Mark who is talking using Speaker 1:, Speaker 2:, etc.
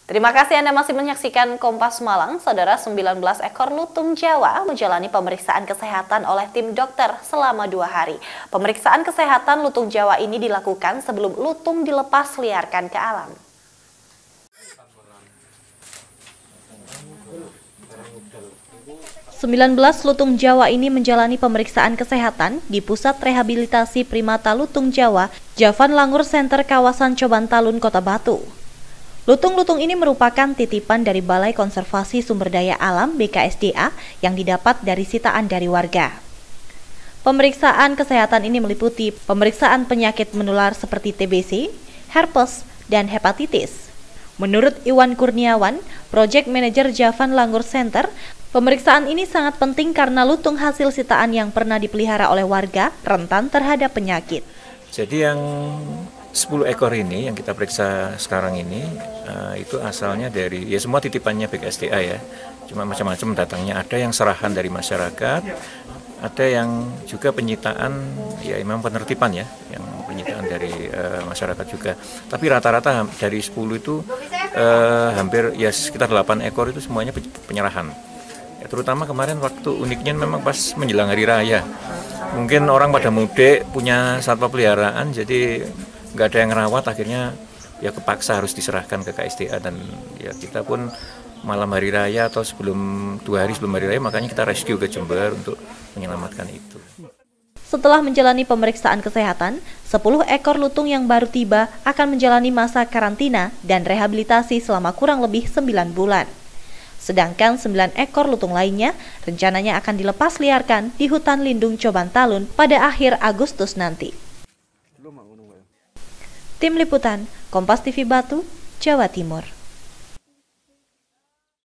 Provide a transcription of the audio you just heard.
Speaker 1: Terima kasih Anda masih menyaksikan Kompas Malang. Saudara, 19 ekor lutung Jawa menjalani pemeriksaan kesehatan oleh tim dokter selama 2 hari. Pemeriksaan kesehatan lutung Jawa ini dilakukan sebelum lutung dilepas liarkan ke alam. "19 lutung Jawa ini menjalani pemeriksaan kesehatan di Pusat Rehabilitasi Primata Lutung Jawa, Javan Langur Center kawasan Coban Talun, Kota Batu. Lutung-lutung ini merupakan titipan dari Balai Konservasi Sumber Daya Alam BKSDA yang didapat dari sitaan dari warga. Pemeriksaan kesehatan ini meliputi pemeriksaan penyakit menular seperti TBC, herpes, dan hepatitis. Menurut Iwan Kurniawan, Project Manager Javan Langur Center, pemeriksaan ini sangat penting karena lutung hasil sitaan yang pernah dipelihara oleh warga rentan terhadap penyakit.
Speaker 2: Jadi yang 10 ekor ini yang kita periksa sekarang ini itu asalnya dari, ya semua titipannya BKSDA ya, cuma macam-macam datangnya, ada yang serahan dari masyarakat, ada yang juga penyitaan, ya memang penertiban ya, yang penyitaan dari masyarakat juga. Tapi rata-rata dari 10 itu hampir ya sekitar 8 ekor itu semuanya penyerahan. Ya, terutama kemarin waktu uniknya memang pas menjelang hari raya. Mungkin orang pada mudik punya satwa peliharaan, jadi nggak ada yang ngerawat, akhirnya ya kepaksa harus diserahkan ke KSDA, dan ya kita pun malam hari raya atau 2 hari sebelum hari raya makanya kita rescue ke Jember untuk menyelamatkan itu.
Speaker 1: Setelah menjalani pemeriksaan kesehatan, 10 ekor lutung yang baru tiba akan menjalani masa karantina dan rehabilitasi selama kurang lebih 9 bulan. Sedangkan 9 ekor lutung lainnya rencananya akan dilepas liarkan di hutan lindung Coban Talun pada akhir Agustus nanti. Tim Liputan, Kompas TV Batu, Jawa Timur.